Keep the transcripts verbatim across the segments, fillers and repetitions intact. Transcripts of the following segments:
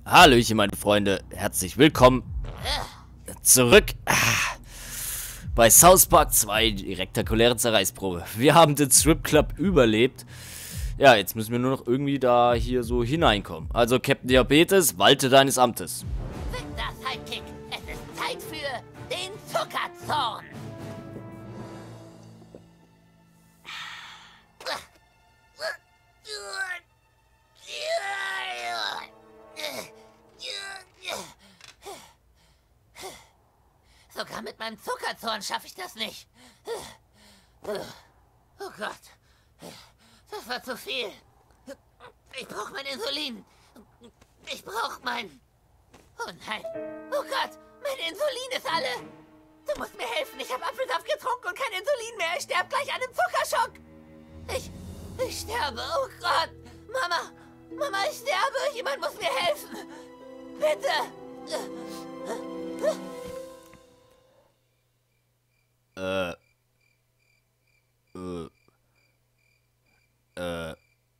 Hallöchen, meine Freunde. Herzlich willkommen zurück bei South Park zwei, die rektakuläre Zerreißprobe. Wir haben den Strip Club überlebt. Ja, jetzt müssen wir nur noch irgendwie da hier so hineinkommen. Also, Captain Diabetes, walte deines Amtes. Victor Sidekick, es ist Zeit für den Zuckerzorn. Sogar mit meinem Zuckerzorn schaffe ich das nicht. Oh Gott, das war zu viel. Ich brauche mein Insulin. Ich brauche mein... Oh nein. Oh Gott, mein Insulin ist alle. Du musst mir helfen. Ich habe Apfelsaft getrunken und kein Insulin mehr. Ich sterbe gleich an einem Zuckerschock. Ich... Ich sterbe. Oh Gott. Mama. Mama, ich sterbe. Jemand muss mir helfen. Bitte. Äh. Äh. Äh.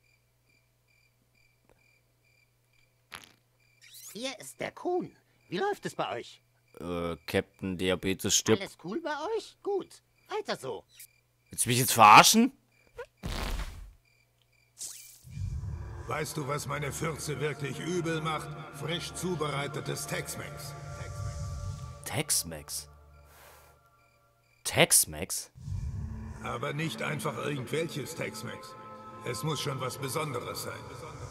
Hier ist der Kuhn. Wie läuft es bei euch? Äh, Captain Diabetes stirbt. Alles cool bei euch? Gut. Weiter so. Willst du mich jetzt verarschen? Weißt du, was meine Fürze wirklich übel macht? Frisch zubereitetes Tex-Mex. Tex-Mex? Tex-Mex? Aber nicht einfach irgendwelches Tex-Mex. Es muss schon was Besonderes sein.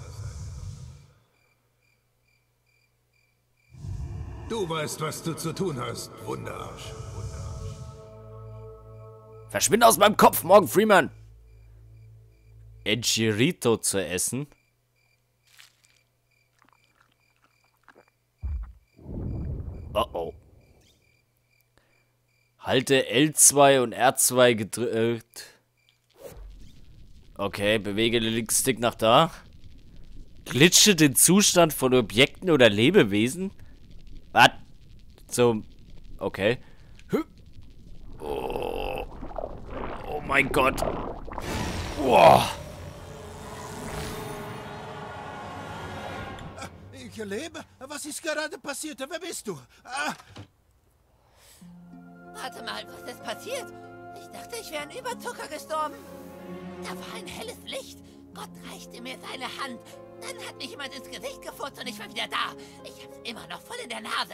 Du weißt, was du zu tun hast, Wunderarsch. Verschwinde aus meinem Kopf, Morgan Freeman! Enchirito zu essen? Oh oh. Halte L zwei und R zwei gedrückt. Okay, bewege den linken Stick nach da. Glitsche den Zustand von Objekten oder Lebewesen. Was? Zum... Okay. Oh. Oh mein Gott. Boah. Ich lebe? Was ist gerade passiert? Wer bist du? Ah. Warte mal, was ist passiert? Ich dachte, ich wäre an Überzucker gestorben. Da war ein helles Licht. Gott reichte mir seine Hand. Dann hat mich jemand ins Gesicht gefurzt und ich war wieder da. Ich hab's immer noch voll in der Nase.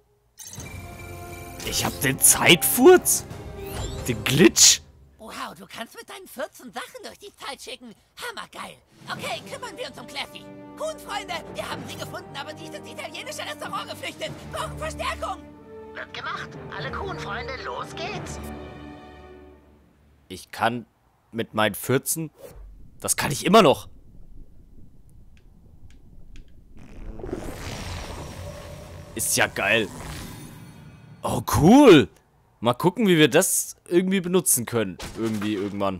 Ich hab den Zeitfurz? Den Glitch? Wow, du kannst mit deinen vierzehn Sachen durch die Zeit schicken. Hammergeil. Okay, kümmern wir uns um Claffy. Gut, Freunde, wir haben sie gefunden, aber die ist ins italienische Restaurant geflüchtet. Brauchen Verstärkung. Wird gemacht. Alle Kuhn-Freunde, los geht's. Ich kann mit meinen vierzehn... Das kann ich immer noch. Ist ja geil. Oh, cool. Mal gucken, wie wir das irgendwie benutzen können. Irgendwie, irgendwann.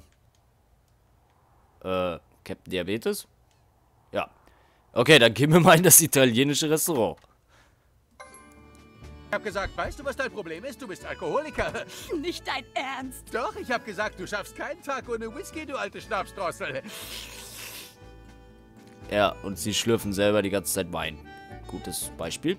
Äh, Captain Diabetes? Ja. Okay, dann gehen wir mal in das italienische Restaurant. Ich hab gesagt, weißt du, was dein Problem ist? Du bist Alkoholiker. Nicht dein Ernst? Doch, ich hab gesagt, du schaffst keinen Tag ohne Whisky, du alte Schnapsdrossel. Ja, und sie schlürfen selber die ganze Zeit Wein. Gutes Beispiel.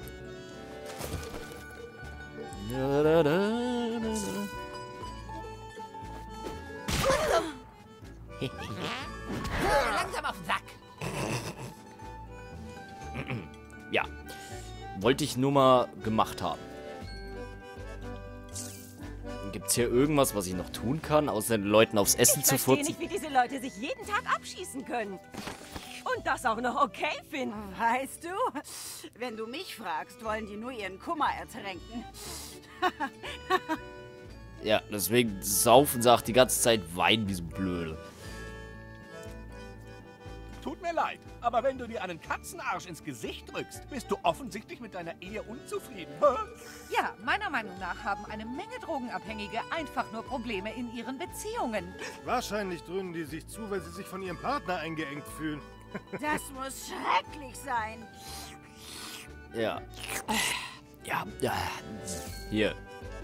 Langsam auf den Sack. Ja. Wollte ich nur mal gemacht haben. Gibt es hier irgendwas, was ich noch tun kann, außer den Leuten aufs Essen ich zu furzen? Ich verstehe nicht, wie diese Leute sich jeden Tag abschießen können. Und das auch noch okay finden. Weißt du, wenn du mich fragst, wollen die nur ihren Kummer ertränken. Ja, deswegen saufen sie auch die ganze Zeit Wein wie so blöde. Tut mir leid, aber wenn du dir einen Katzenarsch ins Gesicht drückst, bist du offensichtlich mit deiner Ehe unzufrieden. Ja, meiner Meinung nach haben eine Menge Drogenabhängige einfach nur Probleme in ihren Beziehungen. Wahrscheinlich dröhnen die sich zu, weil sie sich von ihrem Partner eingeengt fühlen. Das muss schrecklich sein. Ja. Ja, ja. Hier.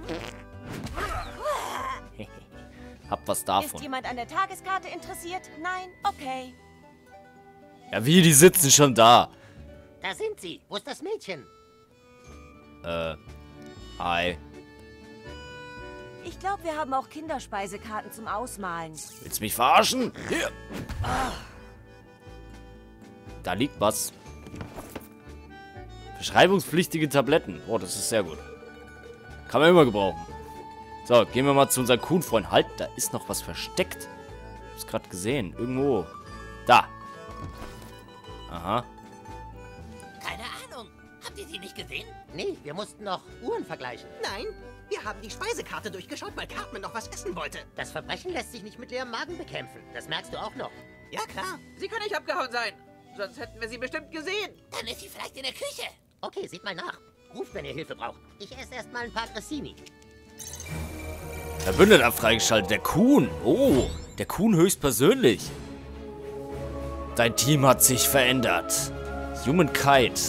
Hab was davon. Ist jemand an der Tageskarte interessiert? Nein? Okay. Ja, wie, die sitzen schon da. Da sind sie. Wo ist das Mädchen? Äh, hi. Ich glaube, wir haben auch Kinderspeisekarten zum Ausmalen. Willst du mich verarschen? Hier. Da liegt was. Verschreibungspflichtige Tabletten. Oh, das ist sehr gut. Kann man immer gebrauchen. So, gehen wir mal zu unserem Kuhnfreund. Halt, da ist noch was versteckt. Ich hab's gerade gesehen. Irgendwo. Da. Aha. Keine Ahnung. Habt ihr die nicht gesehen? Nee, wir mussten noch Uhren vergleichen. Nein, wir haben die Speisekarte durchgeschaut, weil Cartman noch was essen wollte. Das Verbrechen lässt sich nicht mit leerem Magen bekämpfen. Das merkst du auch noch. Ja, klar. Sie kann nicht abgehauen sein. Sonst hätten wir sie bestimmt gesehen. Dann ist sie vielleicht in der Küche. Okay, seht mal nach. Ruft, wenn ihr Hilfe braucht. Ich esse erst mal ein paar Grissini. Verbündeter freigeschaltet. Der Kuhn. Oh, der Kuhn höchstpersönlich. Dein Team hat sich verändert. Humankind.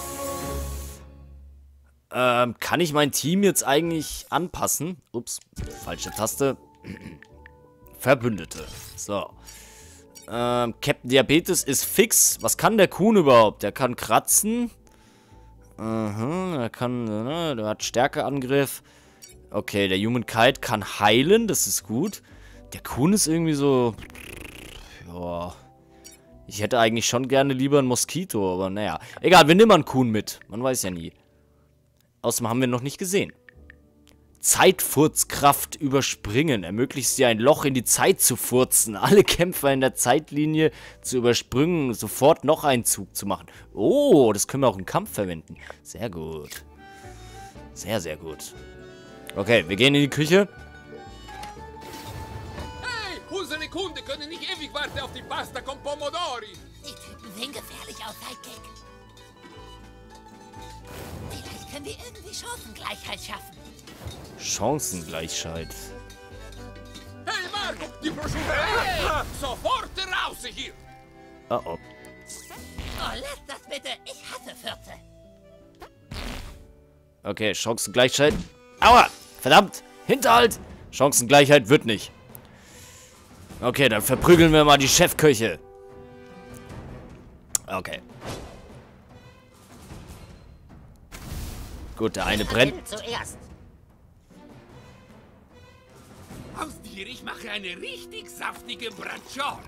Ähm, kann ich mein Team jetzt eigentlich anpassen? Ups, falsche Taste. Verbündete. So. Ähm, Captain Diabetes ist fix. Was kann der Kuhn überhaupt? Der kann kratzen. Aha, er kann, ne, der hat Stärkeangriff. Okay, der Humankind kann heilen, das ist gut. Der Kuhn ist irgendwie so... Ja... Ich hätte eigentlich schon gerne lieber einen Moskito, aber naja. Egal, wir nehmen einen Kuhn mit. Man weiß ja nie. Außerdem haben wir noch nicht gesehen. Zeitfurzkraft überspringen. Ermöglicht dir ein Loch in die Zeit zu furzen. Alle Kämpfer in der Zeitlinie zu überspringen. Sofort noch einen Zug zu machen. Oh, das können wir auch im Kampf verwenden. Sehr gut. Sehr, sehr gut. Okay, wir gehen in die Küche. Hey, unsere Kunden können nicht ewig warten auf die Pasta con Pomodori. Die Typen sehen gefährlich aus, Sidekick. Vielleicht können wir irgendwie Chancengleichheit schaffen. Chancengleichheit. Hey Marco, die Broschüre! Hey, sofort raus hier! Oh oh. Oh, lass das bitte. Ich hasse Fürze. Okay, Chancengleichheit. Aua! Verdammt! Hinterhalt! Chancengleichheit wird nicht. Okay, dann verprügeln wir mal die Chefköche. Okay. Gut, der eine brennt. Zuerst. Aus dir, ich mache eine richtig saftige Bracciora.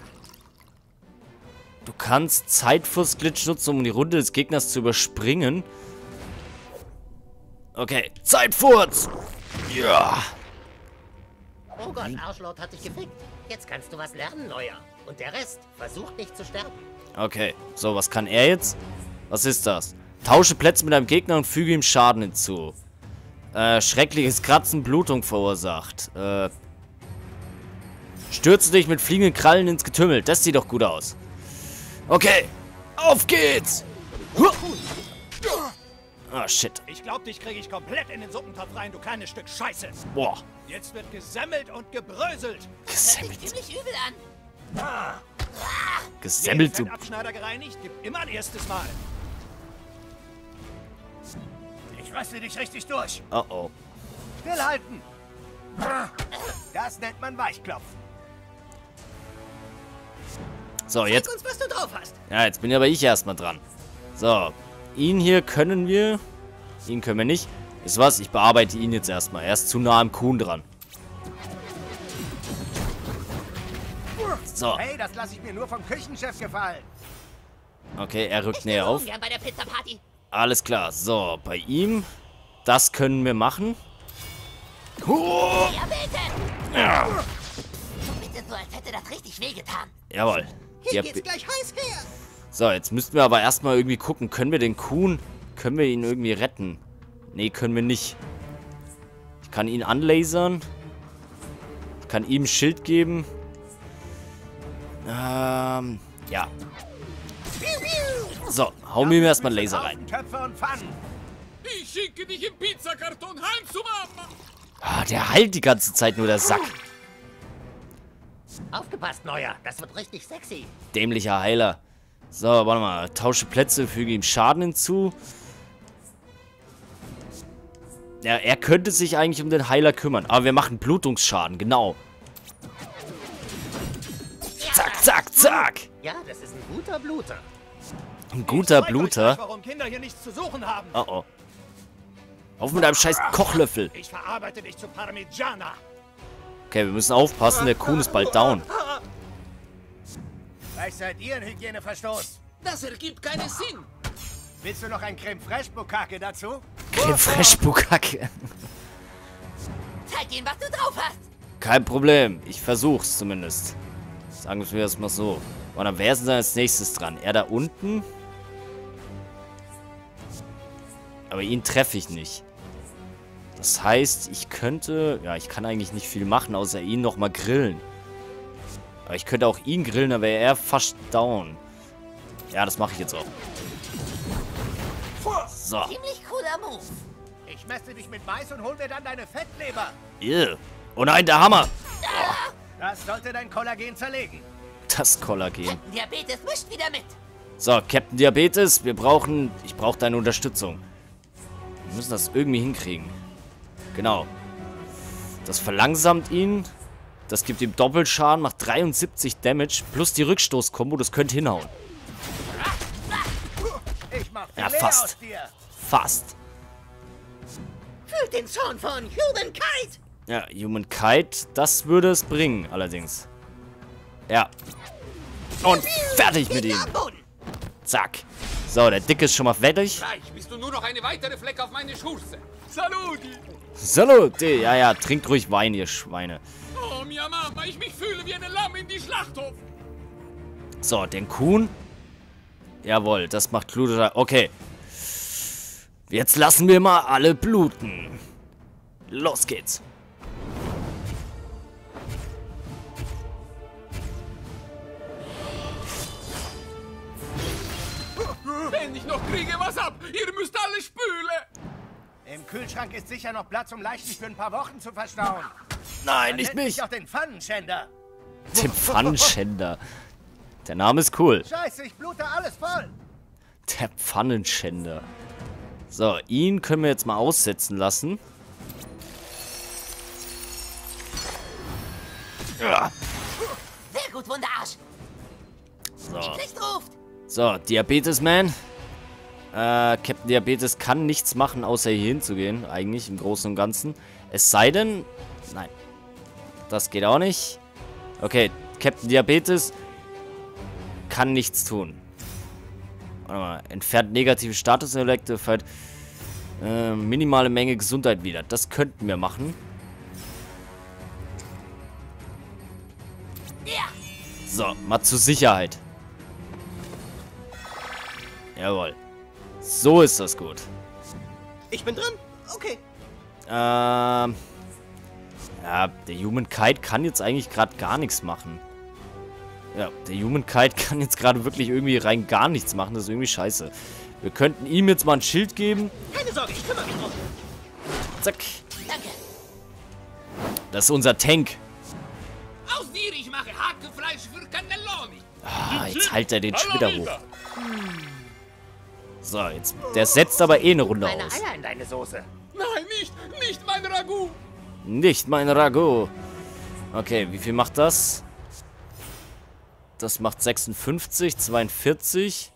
Du kannst Zeitfuß-Glitch nutzen, um die Runde des Gegners zu überspringen. Okay, Zeitfurz! Ja! Oh Gott, Arschlord hat dich gefickt. Jetzt kannst du was lernen, Neuer. Und der Rest versucht nicht zu sterben. Okay, so, was kann er jetzt? Was ist das? Tausche Plätze mit einem Gegner und füge ihm Schaden hinzu. Äh, schreckliches Kratzen, Blutung verursacht. Äh, stürze dich mit fliegenden Krallen ins Getümmel. Das sieht doch gut aus. Okay, auf geht's! Huh. Ah, shit. Ich glaub, dich kriege ich komplett in den Suppentopf rein, du kleines Stück Scheiße. Boah. Jetzt wird gesemmelt und gebröselt. Gesemmelt. Das hört sich ziemlich übel an. Ah. Gesemmelt, du... Abschneider gereinigt, gib immer ein erstes Mal. Ich röste dich richtig durch. Oh oh. Stillhalten. Das nennt man Weichklopfen. So, jetzt... Sag uns, was du drauf hast. Ja, jetzt bin aber ich erstmal dran. So, ihn hier können wir... Ihn können wir nicht. Ist was? Ich bearbeite ihn jetzt erstmal. Er ist zu nah am Kuhn dran. So. Hey, das lasse ich mir nur vom Küchenchef gefallen. Okay, er rückt Ich näher bin auf. gern bei der Pizza-Party. Alles klar. So, bei ihm... Das können wir machen. Oh. Ja, bitte! Ja. So bitte so, als hätte das richtig wehgetan. Jawohl. Hier Der geht's gleich heiß her. So, jetzt müssten wir aber erstmal irgendwie gucken. Können wir den Kuhn... Können wir ihn irgendwie retten? Nee, können wir nicht. Ich kann ihn anlasern. Ich kann ihm ein Schild geben. Ähm, ja. So, hauen wir ihm erstmal einen Laser rein. Töpfe und Pfannen. Ich schicke dich im Pizzakarton heim zu Mama. Ah, der heilt die ganze Zeit nur, der Sack. Aufgepasst, Neuer. Das wird richtig sexy. Dämlicher Heiler. So, warte mal. Tausche Plätze, füge ihm Schaden hinzu. Ja, er könnte sich eigentlich um den Heiler kümmern. Aber wir machen Blutungsschaden, genau. Zack, zack, zack. Ja, das ist ein guter Bluter. Ein guter Bluter. Warum Kinder hier nichts zu suchen haben. Oh oh. Auf mit einem scheiß Kochlöffel. Ich verarbeite dich zu Parmigiana. Okay, wir müssen aufpassen, der Kuhn ist bald down. Vielleicht seid ihr ein Hygieneverstoß. Das ergibt keinen Sinn. Willst du noch ein Creme Fraiche Bukake dazu? Creme Fraiche Bukake. Zeig ihnen, was du drauf hast. Kein Problem. Ich versuch's zumindest. Sagen wir das mal so. Und dann wer ist denn als nächstes dran? Er da unten? Aber ihn treffe ich nicht. Das heißt, ich könnte... Ja, ich kann eigentlich nicht viel machen, außer ihn nochmal grillen. Aber ich könnte auch ihn grillen, dann wäre er fast down. Ja, das mache ich jetzt auch. So. Ziemlich cooler Move. Ich messe dich mit Mais und hol mir dann deine Fettleber. Ew. Oh nein, der Hammer. Das sollte dein Kollagen zerlegen. Das Kollagen. Captain Diabetes mischt wieder mit. So, Captain Diabetes, wir brauchen... Ich brauche deine Unterstützung. Wir müssen das irgendwie hinkriegen. Genau. Das verlangsamt ihn. Das gibt ihm Doppelschaden, macht dreiundsiebzig Damage. Plus die Rückstoß-Kombo, das könnte hinhauen. Ich mach Ja, Filet fast. aus dir. Fast. Fühlt den Zorn von Humankind. Ja, Humankind, das würde es bringen, allerdings. Ja. Und fertig mit ihm. Zack. So, der Dicke ist schon mal fertig. Gleich bist du nur noch eine weitere Fleck auf meine Schurze. Saluti. Saluti. Ja, ja, trinkt ruhig Wein, ihr Schweine. Oh, mia Mama, ich mich fühle wie ein Lamm in die Schlachthof. So, den Kuhn. Jawohl, das macht Blut. Okay. Jetzt lassen wir mal alle bluten. Los geht's. Wenn ich noch kriege, was ab? Ihr müsst alle spülen. Im Kühlschrank ist sicher noch Platz, um Leichen für ein paar Wochen zu verstauen. Nein, Man nicht nennt mich. mich auch den Pfannenschänder. Den Pfannenschänder. Der Name ist cool. Scheiße, ich blute alles voll. Der Pfannenschänder. So, ihn können wir jetzt mal aussetzen lassen. Ja. Sehr gut, Wunderarsch. So. Die Pflicht ruft. So, Diabetes Man. Äh, Captain Diabetes kann nichts machen, außer hier hinzugehen. Eigentlich im Großen und Ganzen. Es sei denn... Nein. Das geht auch nicht. Okay, Captain Diabetes kann nichts tun. Warte mal. Entfernt negative Statuseffekte. Äh, minimale Menge Gesundheit wieder. Das könnten wir machen. Ja. So, mal zur Sicherheit. Jawohl. So ist das gut. Ich bin drin. Okay. Ähm... Ja, der Humankind kann jetzt eigentlich gerade gar nichts machen. Ja, der Humankind kann jetzt gerade wirklich irgendwie rein gar nichts machen. Das ist irgendwie scheiße. Wir könnten ihm jetzt mal ein Schild geben. Keine Sorge, ich kümmere mich drum. Zack. Danke. Das ist unser Tank. Aus dir, ich mache Hackfleisch für Cannelloni. Ah, jetzt halt er den Schwitter hoch. So, jetzt. Der setzt aber eh eine Runde Meine aus. Eier in deine Soße. Nein, nicht, nicht mein Ragout. Nicht mein Ragout. Okay, wie viel macht das? Das macht sechsundfünfzig, zweiundvierzig.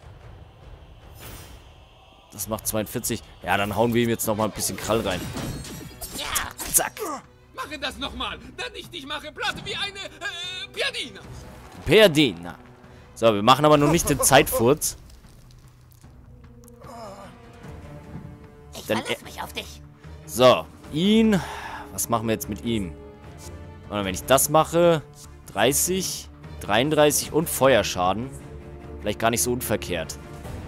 Das macht zweiundvierzig. Ja, dann hauen wir ihm jetzt noch mal ein bisschen Krall rein. Ja. Zack. Mache das nochmal, dann ich dich mache platt wie eine äh, Piadina. Piadina. So, wir machen aber noch nicht den Zeitfurz. Ich Dann, verlasse mich auf dich. So, ihn. Was machen wir jetzt mit ihm? Und wenn ich das mache, dreißig, dreiunddreißig und Feuerschaden. Vielleicht gar nicht so unverkehrt.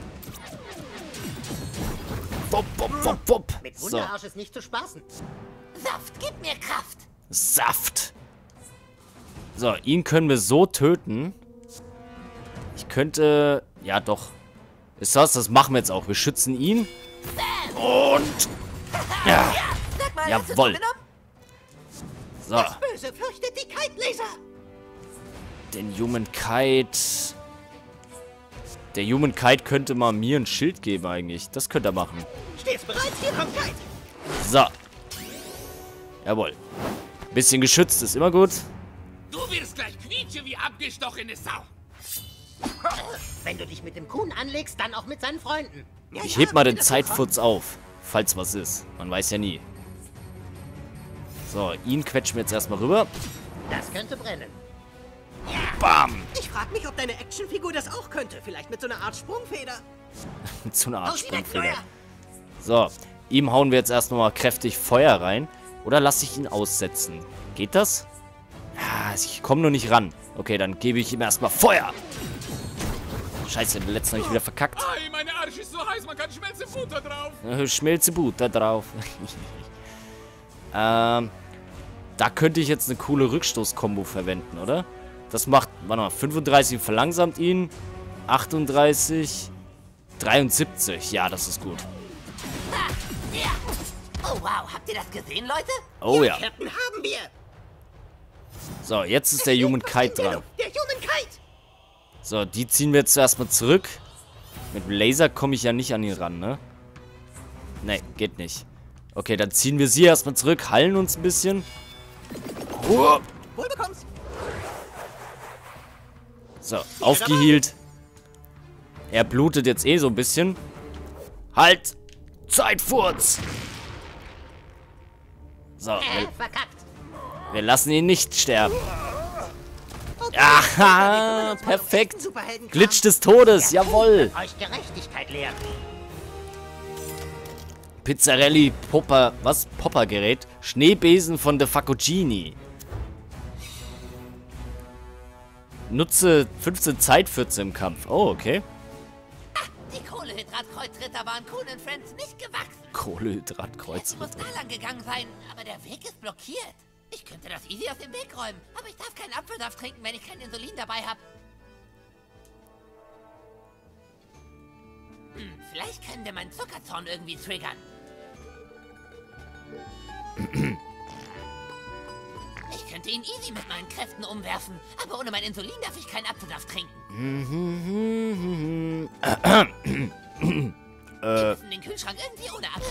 Wupp, wupp, wupp, wupp. Mit So, Wunderarsch ist nicht zu spaßen. Saft, gib mir Kraft. Saft. So, ihn können wir so töten. Ich könnte... Ja, doch. Ist das? Das machen wir jetzt auch. Wir schützen ihn. Und... Ja. Sag mal, hast du Jawohl. zugenommen? So, Das Böse fürchtet die Kite-Laser. den Humankind... Der Humankind könnte mal mir ein Schild geben eigentlich. Das könnte er machen. Stehst bereit? Hier kommt Kite. So. Jawohl. Bisschen geschützt ist immer gut. Du wirst gleich quietschen wie abgestochene Sau. Wenn du dich mit dem Kuhn anlegst, dann auch mit seinen Freunden. Ja, Ich ja, heb mal den das Zeitfurz auf, falls was ist. Man weiß ja nie. So, ihn quetschen wir jetzt erstmal rüber. Das könnte brennen. Bam! Ich frag mich, ob deine Actionfigur das auch könnte. Vielleicht mit so einer Art Sprungfeder. Mit so einer Art Hau sie weg, Sprungfeder. Neuer! So, ihm hauen wir jetzt erst nochmal kräftig Feuer rein. Oder lasse ich ihn aussetzen? Geht das? Ja, ich komme nur nicht ran. Okay, dann gebe ich ihm erstmal Feuer. Scheiße, den letzten habe ich wieder verkackt. Ei, meine Arsch ist so heiß, man kann Schmelzefutter drauf. Äh, Schmelzebutter drauf. ähm, da könnte ich jetzt eine coole Rückstoß-Kombo verwenden, oder? Das macht, warte mal, fünfunddreißig verlangsamt ihn. achtunddreißig. dreiundsiebzig. Ja, das ist gut. Ha, ja. Oh wow, habt ihr das gesehen, Leute? Oh ja. Captain, haben wir! So, jetzt ist der Human Kite dran. Der Human Kite! So, die ziehen wir jetzt erstmal zurück. Mit dem Laser komme ich ja nicht an ihn ran, ne? Ne, geht nicht. Okay, dann ziehen wir sie erstmal zurück, heilen uns ein bisschen. Oh. Wohl bekommst! So, aufgehealt. Er blutet jetzt eh so ein bisschen. Halt! Zeitfurz! So, Äh, wir, verkackt. wir lassen ihn nicht sterben. Aha, perfekt. Glitch des Todes, jawohl. Euch Gerechtigkeit lehren. Pizzarelli, Popper, was? Poppergerät? Schneebesen von De Facogini. Nutze fünfzehn Zeitfürze im Kampf. Oh, okay. Die Kohlehydrat-Kreuzritter waren Kuhn und Friends nicht gewachsen. Sie Kohlehydrat-Kreuz. muss da lang gegangen sein, aber der Weg ist blockiert. Ich könnte das easy aus dem Weg räumen, aber ich darf keinen Apfelsaft trinken, wenn ich kein Insulin dabei habe. Hm, vielleicht können wir meinen Zuckerzorn irgendwie triggern. Ich könnte ihn easy mit meinen Kräften umwerfen, aber ohne mein Insulin darf ich keinen Apfelsaft trinken. Wir müssen den Kühlschrank irgendwie ohne Apfel...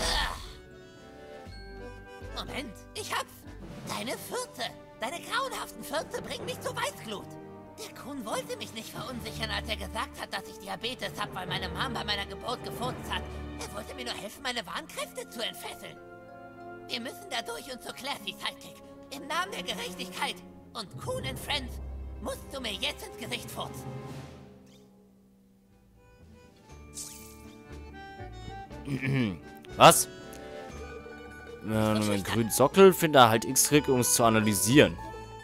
Moment, ich hab's. Deine Fürze, deine grauenhaften Fürze bringen mich zur Weißglut. Der Kuhn wollte mich nicht verunsichern, als er gesagt hat, dass ich Diabetes habe, weil meine Mom bei meiner Geburt gefurzt hat. Er wollte mir nur helfen, meine wahren Kräfte zu entfesseln. Wir müssen da durch und zur Classy Sidekick. Im Namen der Gerechtigkeit und Kuhn and Friends musst du mir jetzt ins Gesicht furzen. Was? Ja, nur einen grünen Sockel, finde er halt X-Trick, um es zu analysieren.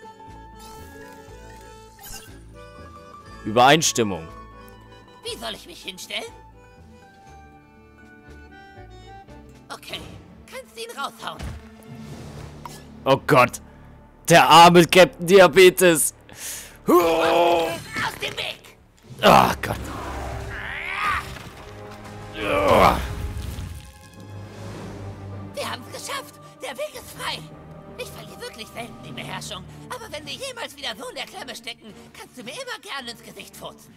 Übereinstimmung. Wie soll ich mich hinstellen? Okay, kannst ihn raushauen. Oh Gott. Der arme Captain Diabetes. Oh, Aus dem Weg! oh Gott. Oh. Wir haben es geschafft. Der Weg ist frei. Ich verliere wirklich selten die Beherrschung. Aber wenn wir jemals wieder so in der Klemme stecken, kannst du mir immer gerne ins Gesicht furzen.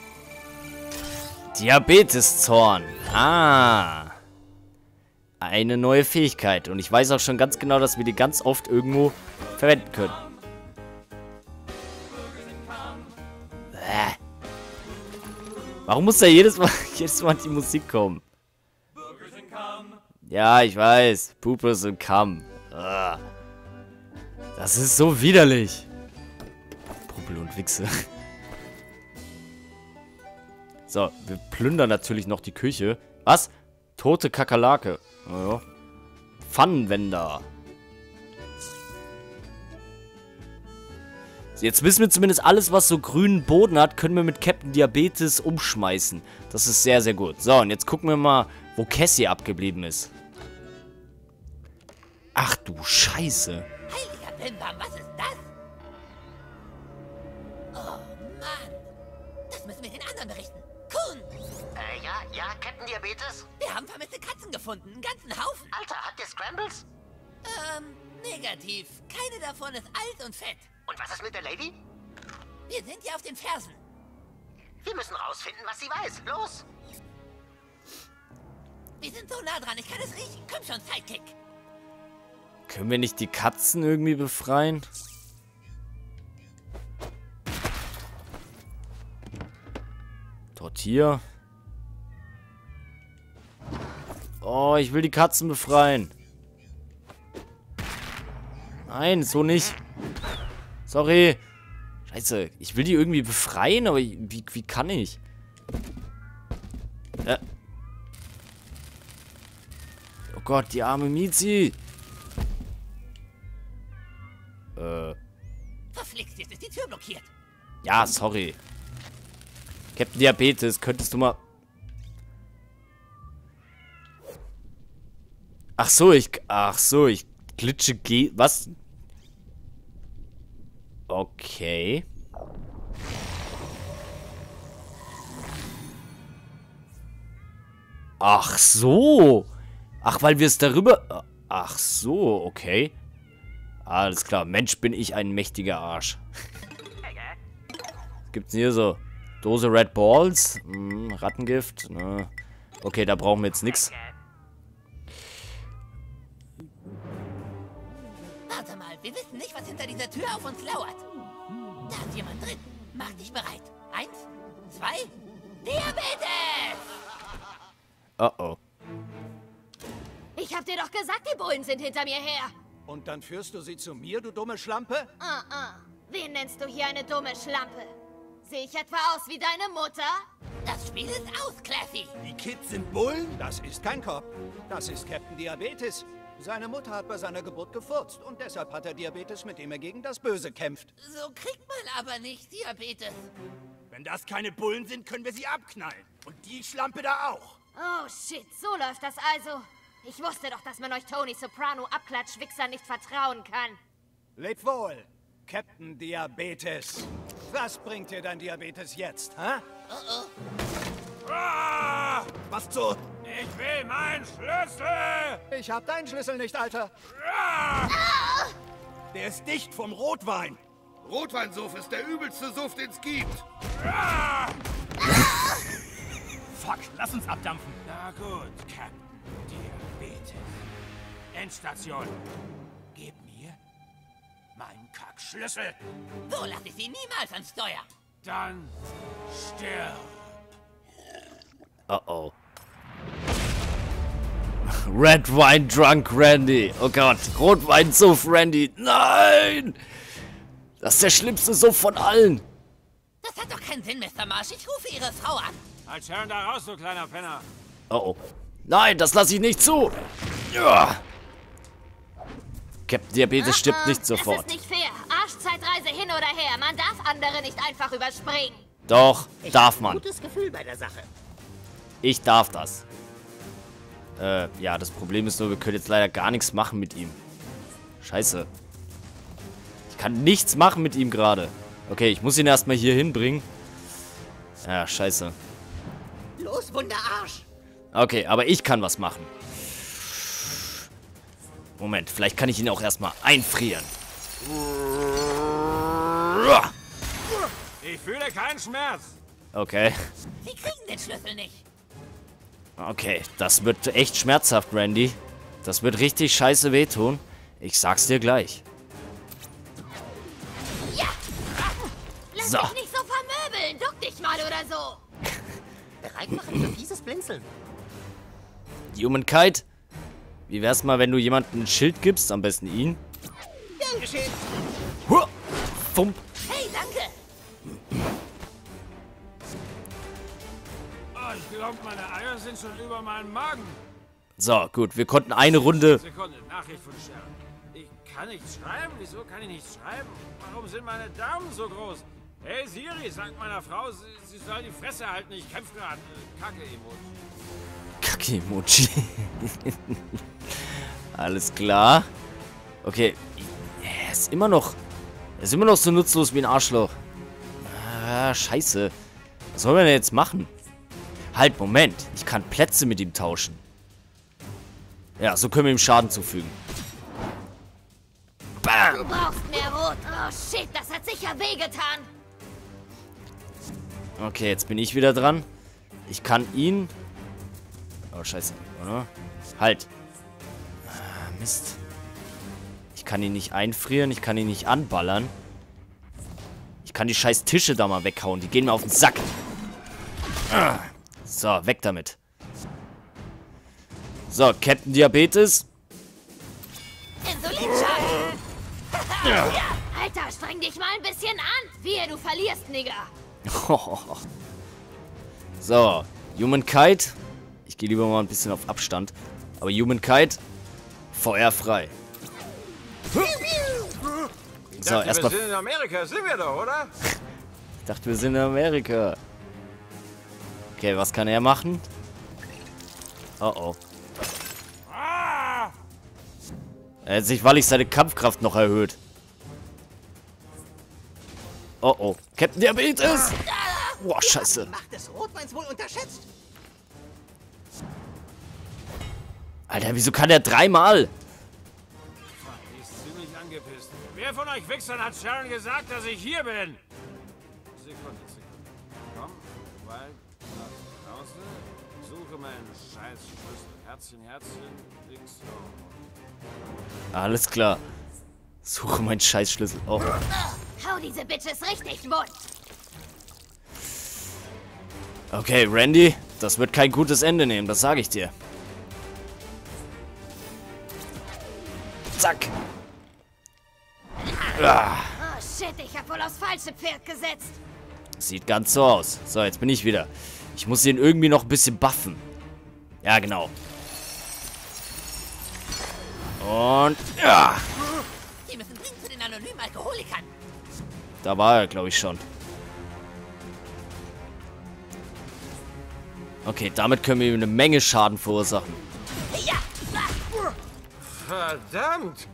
Diabeteszorn. Ah. Eine neue Fähigkeit. Und ich weiß auch schon ganz genau, dass wir die ganz oft irgendwo verwenden können. Bäh. Warum muss da jedes Mal, jedes Mal die Musik kommen? Ja, ich weiß. Pupus und Kamm. Ah. Das ist so widerlich. Puppel und Wichse. So, wir plündern natürlich noch die Küche. Was? Tote Kakerlake. Naja. Pfannenwender. Jetzt wissen wir zumindest, alles, was so grünen Boden hat, können wir mit Captain Diabetes umschmeißen. Das ist sehr, sehr gut. So, und jetzt gucken wir mal, wo Cassie abgeblieben ist. Ach du Scheiße. Heiliger Bimbam, was ist das? Oh Mann. Das müssen wir den anderen berichten. Kuhn! Äh, ja, ja, Captain Diabetes? Wir haben vermisste Katzen gefunden. Einen ganzen Haufen. Alter, habt ihr Scrambles? Ähm, negativ. Keine davon ist alt und fett. Und was ist mit der Lady? Wir sind ja auf den Fersen. Wir müssen rausfinden, was sie weiß. Los! Wir sind so nah dran, ich kann es riechen. Komm schon, Sidekick. Können wir nicht die Katzen irgendwie befreien? Tier. Oh, ich will die Katzen befreien. Nein, so nicht. Sorry. Scheiße, ich will die irgendwie befreien, aber wie, wie kann ich? Ja. Oh Gott, die arme Mizi. Äh. Verflixt, jetzt ist die Tür blockiert. Ja, sorry. Captain Diabetes, könntest du mal... Ach so, ich... Ach so, ich glitsche G... Was? Okay. Ach so. Ach, weil wir es darüber... Ach so, okay. Alles klar. Mensch, bin ich ein mächtiger Arsch. Was gibt's denn hier so? Dose Red Balls? Hm, Rattengift? Na. Okay, da brauchen wir jetzt nichts. Warte mal, wir wissen nicht, was hinter dieser Tür auf uns lauert. Da ist jemand drin. Mach dich bereit. Eins, zwei, Diabetes! Oh oh. Ich hab dir doch gesagt, die Bullen sind hinter mir her. Und dann führst du sie zu mir, du dumme Schlampe? Ah, ah. Wen nennst du hier eine dumme Schlampe? Sehe ich etwa aus wie deine Mutter? Das Spiel ist aus, Classy. Die Kids sind Bullen? Das ist kein Cop. Das ist Captain Diabetes. Seine Mutter hat bei seiner Geburt gefurzt und deshalb hat er Diabetes, mit dem er gegen das Böse kämpft. So kriegt man aber nicht Diabetes. Wenn das keine Bullen sind, können wir sie abknallen. Und die Schlampe da auch. Oh shit, so läuft das also. Ich wusste doch, dass man euch Tony Soprano Abklatschwichser nicht vertrauen kann. Leb wohl, Captain Diabetes. Was bringt dir dein Diabetes jetzt, hä? Oh oh. Ah, was zu? Ich will meinen Schlüssel! Ich hab deinen Schlüssel nicht, Alter. Ah! Ah! Der ist dicht vom Rotwein. Rotweinsuff ist der übelste Suff, den es gibt. Ah! Ah! Fuck, lass uns abdampfen. Na gut, Captain Diabetes. Endstation. Gib mir meinen Kackschlüssel. So lasse ich sie niemals ans Steuer. Dann stirb. Oh oh. Red Wine Drunk Randy. Oh Gott. Rotwein Suff Randy. Nein! Das ist der schlimmste Suff von allen. Das hat doch keinen Sinn, Mister Marsh. Ich rufe Ihre Frau an. Halt Sharon da raus, du kleiner Penner. Oh oh. Nein, das lasse ich nicht zu. Ja. Captain Diabetes uh-uh, stirbt nicht sofort. Das ist nicht fair. Arschzeitreise hin oder her. Man darf andere nicht einfach überspringen. Doch, ich darf man. Ich habe ein gutes Gefühl bei der Sache. Ich darf das. Äh, ja, das Problem ist nur, wir können jetzt leider gar nichts machen mit ihm. Scheiße. Ich kann nichts machen mit ihm gerade. Okay, ich muss ihn erstmal hier hinbringen. Ja, scheiße. Los, Wunderarsch! Okay, aber ich kann was machen. Moment, vielleicht kann ich ihn auch erstmal einfrieren. Ich fühle keinen Schmerz. Okay. Sie kriegen den Schlüssel nicht. Okay, das wird echt schmerzhaft, Randy. Das wird richtig scheiße wehtun. Ich sag's dir gleich. Ja! Lass So. dich nicht so vermöbeln. Duck dich mal oder so. Bereit machen für fieses Blinzeln. Humankind? Wie wär's mal, wenn du jemandem ein Schild gibst? Am besten ihn. Gern geschehen. Huh. Fump. Hey, danke. Oh, ich glaube, meine Eier sind schon über meinem Magen. So, gut. Wir konnten eine Runde... Sekunde, Nachricht von Sharon. Ich kann nichts schreiben? Wieso kann ich nichts schreiben? Warum sind meine Daumen so groß? Hey Siri, sagt meiner Frau, sie, sie soll die Fresse halten. Ich kämpfe gerade. Kacke-Emoji. Kacke-Emoji. Alles klar. Okay. Er ist immer noch... Er ist immer noch so nutzlos wie ein Arschloch. Ah, scheiße. Was sollen wir denn jetzt machen? Halt, Moment. Ich kann Plätze mit ihm tauschen. Ja, so können wir ihm Schaden zufügen. Bam! Du brauchst mehr Rot. Oh shit, das hat sicher wehgetan. Okay, jetzt bin ich wieder dran. Ich kann ihn... Oh, scheiße. Oder? Halt. Ah, Mist. Ich kann ihn nicht einfrieren. Ich kann ihn nicht anballern. Ich kann die scheiß Tische da mal weghauen. Die gehen mir auf den Sack. So, weg damit. So, Captain Diabetes. Insulinschaden! Alter, streng dich mal ein bisschen an! Wehe, du verlierst, Nigger! So, Humankind. Ich gehe lieber mal ein bisschen auf Abstand. Aber Humankind, feuerfrei. Ich So, dachte, erstmal. wir sind in Amerika, sind wir doch, oder? Ich dachte, wir sind in Amerika. Okay, was kann er machen? Oh oh. Ah! Er hat sich wahrlich seine Kampfkraft noch erhöht. Oh oh. Captain Diabetes! Boah, scheiße. Die Macht des Rotweins wohl unterschätzt. Alter, wieso kann er dreimal? Die ist ziemlich angepisst. Wer von euch Wichsern hat Sharon gesagt, dass ich hier bin? Sekunde, Sekunde. Komm, Wild, nach Hause. Suche meinen scheiß Schlüssel. Herzchen, Herzchen, links. Oh. Alles klar. Suche meinen Scheißschlüssel. Oh. Hau diese Bitches richtig wund! Okay, Randy, das wird kein gutes Ende nehmen, das sage ich dir. Zack. Ah. Oh shit, ich hab wohl aufs falsche Pferd gesetzt. Sieht ganz so aus. So, jetzt bin ich wieder. Ich muss ihn irgendwie noch ein bisschen buffen. Ja, genau. Und ja. Die müssen dringend zu den anonymen Alkoholikern. Da war er, glaube ich, schon. Okay, damit können wir ihm eine Menge Schaden verursachen. Ja. Verdammt!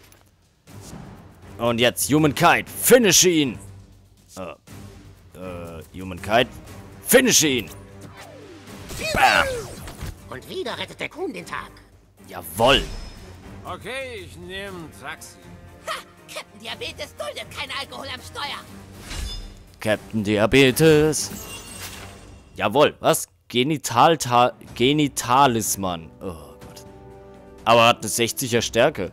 Und jetzt Humankind. Finish ihn. Äh, äh, Humankind. Finish ihn. Bam. Und wieder rettet der Kuhn den Tag. Jawoll. Okay, ich nehme ein Taxi. Ha! Captain Diabetes duldet kein Alkohol am Steuer. Captain Diabetes. Jawohl, was? Genital Genitalisman. Oh Gott. Aber hat eine sechziger Stärke.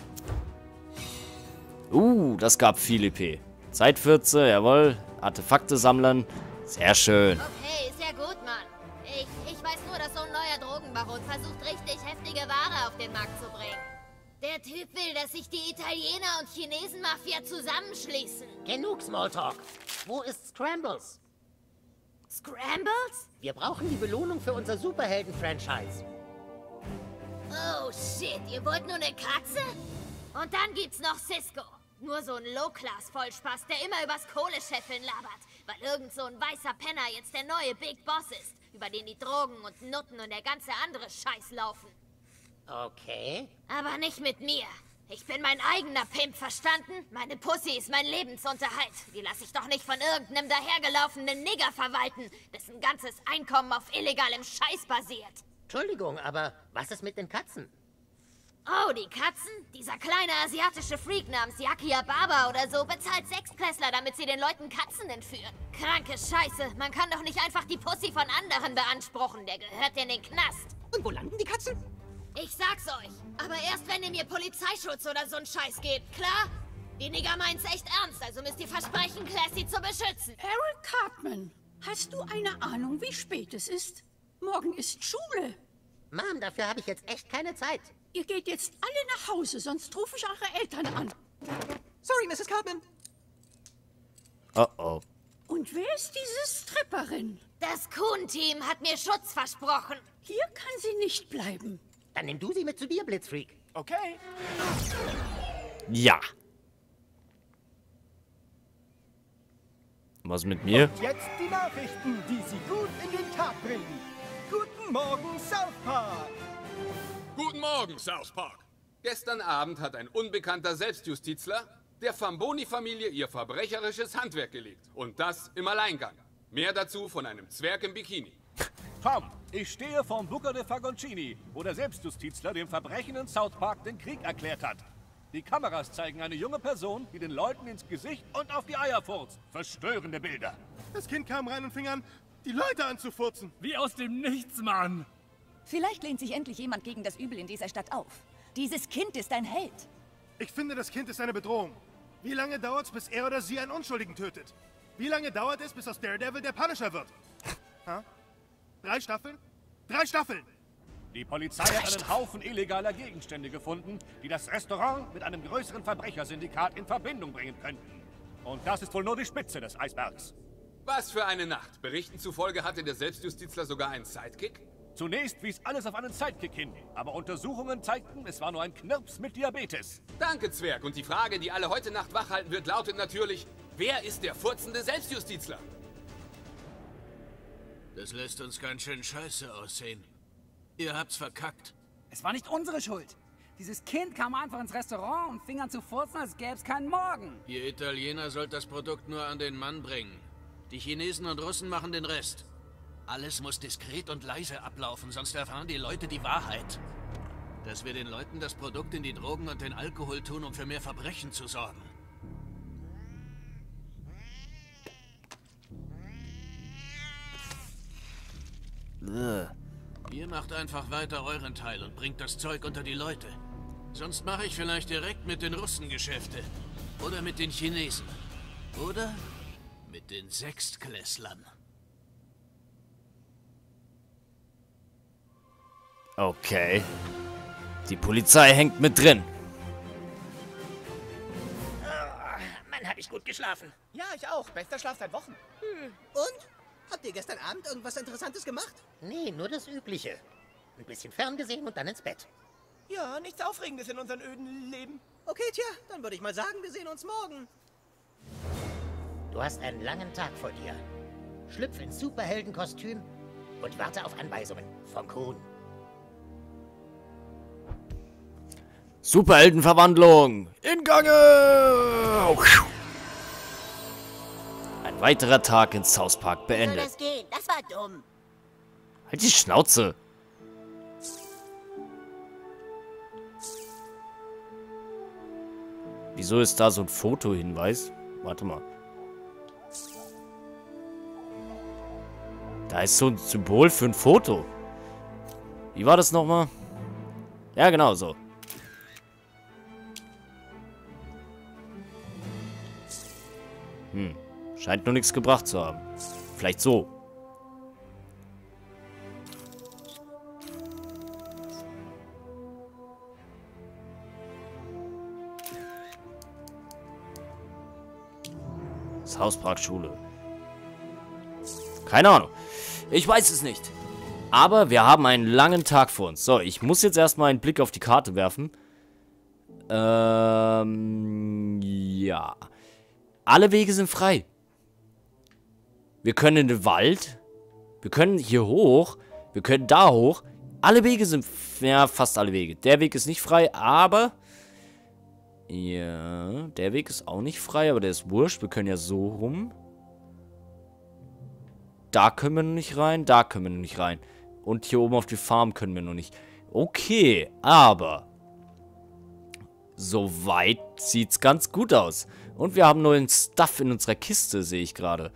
Uh, das gab viel E P. Zeitfürze, jawohl. Artefakte sammeln. Sehr schön. Okay, ist ja gut, Mann. Ich, ich weiß nur, dass so ein neuer Drogenbaron versucht, richtig heftige Ware auf den Markt zu bringen. Der Typ will, dass sich die Italiener und Chinesen-Mafia zusammenschließen. Genug Smalltalk. Wo ist Scrambles? Scrambles? Wir brauchen die Belohnung für unser Superhelden-Franchise. Oh shit, ihr wollt nur eine Katze? Und dann gibt's noch Cisco. Nur so ein Low-Class-Vollspaß, der immer übers Kohlescheffeln labert, weil irgend so ein weißer Penner jetzt der neue Big Boss ist, über den die Drogen und Nutten und der ganze andere Scheiß laufen. Okay. Aber nicht mit mir. Ich bin mein eigener Pimp, verstanden? Meine Pussy ist mein Lebensunterhalt. Die lasse ich doch nicht von irgendeinem dahergelaufenen Nigger verwalten, dessen ganzes Einkommen auf illegalem Scheiß basiert. Entschuldigung, aber was ist mit den Katzen? Oh, die Katzen? Dieser kleine asiatische Freak namens Yakia Baba oder so bezahlt Sechsklässler, damit sie den Leuten Katzen entführen. Kranke Scheiße. Man kann doch nicht einfach die Pussy von anderen beanspruchen. Der gehört in den Knast. Und wo landen die Katzen? Ich sag's euch. Aber erst wenn ihr mir Polizeischutz oder so ein Scheiß gebt, klar? Die Nigger meinen's echt ernst, also müsst ihr versprechen, Classy zu beschützen. Harold Cartman, hast du eine Ahnung, wie spät es ist? Morgen ist Schule. Mom, dafür habe ich jetzt echt keine Zeit. Ihr geht jetzt alle nach Hause, sonst rufe ich eure Eltern an. Sorry, Misses Cartman. Oh oh. Und wer ist diese Stripperin? Das Kuhn-Team hat mir Schutz versprochen. Hier kann sie nicht bleiben. Dann nimm du sie mit zu dir, Blitzfreak. Okay. Ja. Was mit mir? Und jetzt die Nachrichten, die Sie gut in den Tag bringen. Guten Morgen, South Park. Guten Morgen, South Park. Gestern Abend hat ein unbekannter Selbstjustizler der Famboni-Familie ihr verbrecherisches Handwerk gelegt. Und das im Alleingang. Mehr dazu von einem Zwerg im Bikini. Tom, ich stehe vorm Buca de Fagoncini, wo der Selbstjustizler dem Verbrechen in South Park den Krieg erklärt hat. Die Kameras zeigen eine junge Person, die den Leuten ins Gesicht und auf die Eier furzt. Verstörende Bilder. Das Kind kam rein und fing an, die Leute anzufurzen. Wie aus dem Nichts, Mann. Vielleicht lehnt sich endlich jemand gegen das Übel in dieser Stadt auf. Dieses Kind ist ein Held. Ich finde, das Kind ist eine Bedrohung. Wie lange dauert es, bis er oder sie einen Unschuldigen tötet? Wie lange dauert es, bis aus Daredevil der Punisher wird? Ha? Drei Staffeln? Drei Staffeln! Die Polizei hat einen Haufen illegaler Gegenstände gefunden, die das Restaurant mit einem größeren Verbrechersyndikat in Verbindung bringen könnten. Und das ist wohl nur die Spitze des Eisbergs. Was für eine Nacht. Berichten zufolge hatte der Selbstjustizler sogar einen Sidekick? Zunächst wies alles auf einen Sidekick hin, aber Untersuchungen zeigten, es war nur ein Knirps mit Diabetes. Danke, Zwerg. Und die Frage, die alle heute Nacht wachhalten wird, lautet natürlich, wer ist der furzende Selbstjustizler? Das lässt uns ganz schön scheiße aussehen. Ihr habt's verkackt. Es war nicht unsere Schuld. Dieses Kind kam einfach ins Restaurant und fing an zu furzen, als gäbe es keinen Morgen. Ihr Italiener sollt das Produkt nur an den Mann bringen. Die Chinesen und Russen machen den Rest. Alles muss diskret und leise ablaufen, sonst erfahren die Leute die Wahrheit. Dass wir den Leuten das Produkt in die Drogen und den Alkohol tun, um für mehr Verbrechen zu sorgen. Ihr macht einfach weiter euren Teil und bringt das Zeug unter die Leute. Sonst mache ich vielleicht direkt mit den Russen Geschäfte. Oder mit den Chinesen. Oder mit den Sechstklässlern. Okay. Die Polizei hängt mit drin. Oh, Mann, hab ich gut geschlafen. Ja, ich auch. Bester Schlaf seit Wochen. Hm. Und? Habt ihr gestern Abend irgendwas Interessantes gemacht? Nee, nur das Übliche. Ein bisschen ferngesehen und dann ins Bett. Ja, nichts Aufregendes in unserem öden Leben. Okay, tja, dann würde ich mal sagen, wir sehen uns morgen. Du hast einen langen Tag vor dir. Schlüpf ins Superheldenkostüm und warte auf Anweisungen vom Kuhn. Superheldenverwandlung in Gange! Ein weiterer Tag in South Park beendet. Wie soll das gehen? Das war dumm. Halt die Schnauze! Wieso ist da so ein Fotohinweis? Warte mal. Da ist so ein Symbol für ein Foto. Wie war das nochmal? Ja, genau so. Hm. Scheint nur nichts gebracht zu haben. Vielleicht so. Das Hausparkschule. Keine Ahnung. Ich weiß es nicht. Aber wir haben einen langen Tag vor uns. So, ich muss jetzt erstmal einen Blick auf die Karte werfen. Ähm, ja. Alle Wege sind frei. Wir können in den Wald. Wir können hier hoch. Wir können da hoch. Alle Wege sind... Ja, fast alle Wege. Der Weg ist nicht frei, aber... Ja, der Weg ist auch nicht frei, aber der ist wurscht. Wir können ja so rum. Da können wir noch nicht rein. Da können wir noch nicht rein. Und hier oben auf die Farm können wir noch nicht. Okay, aber... Soweit sieht's ganz gut aus. Und wir haben neuen Stuff in unserer Kiste, sehe ich gerade.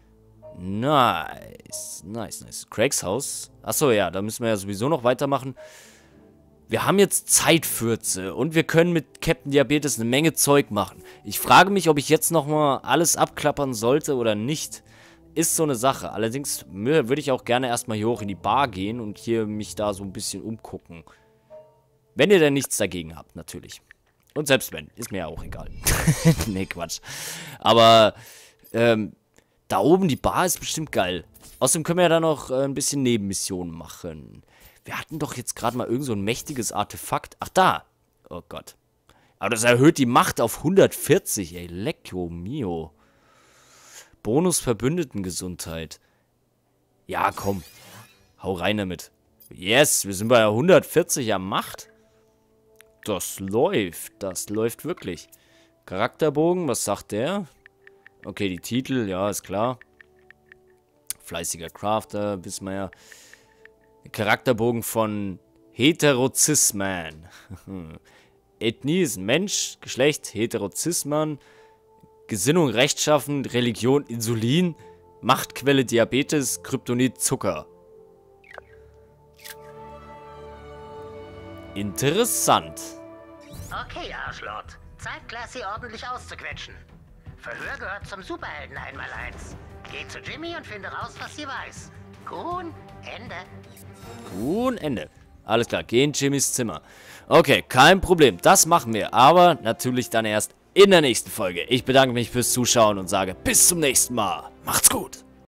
Nice, nice, nice. Craigs Haus. Achso, ja, da müssen wir ja sowieso noch weitermachen. Wir haben jetzt Zeitfürze und wir können mit Captain Diabetes eine Menge Zeug machen. Ich frage mich, ob ich jetzt nochmal alles abklappern sollte oder nicht. Ist so eine Sache. Allerdings würde ich auch gerne erstmal hier hoch in die Bar gehen und hier mich da so ein bisschen umgucken. Wenn ihr denn nichts dagegen habt, natürlich. Und selbst wenn, ist mir ja auch egal. Nee, Quatsch. Aber, ähm, da oben die Bar ist bestimmt geil. Außerdem können wir ja da noch äh, ein bisschen Nebenmissionen machen. Wir hatten doch jetzt gerade mal irgend so ein mächtiges Artefakt. Ach, da. Oh Gott. Aber das erhöht die Macht auf hundertvierzig, ey. Lecco mio. Bonus Verbündetengesundheit. Ja, komm. Hau rein damit. Yes, wir sind bei hundertvierziger Macht. Das läuft. Das läuft wirklich. Charakterbogen, was sagt der? Okay, die Titel, ja, ist klar. Fleißiger Crafter, wissen wir ja. Charakterbogen von Heterozisman. Ethnie ist Mensch, Geschlecht Heterozisman, Gesinnung rechtschaffen, Religion Insulin, Machtquelle Diabetes, Kryptonit Zucker. Interessant. Okay, Arschlord. Zeit, Classy ordentlich auszuquetschen. Verhör gehört zum Superhelden einmal eins. Geh zu Jimmy und finde raus, was sie weiß. Kuhn, Ende. Kuhn, Ende. Alles klar, geh in Jimmys Zimmer. Okay, kein Problem, das machen wir. Aber natürlich dann erst in der nächsten Folge. Ich bedanke mich fürs Zuschauen und sage bis zum nächsten Mal. Macht's gut.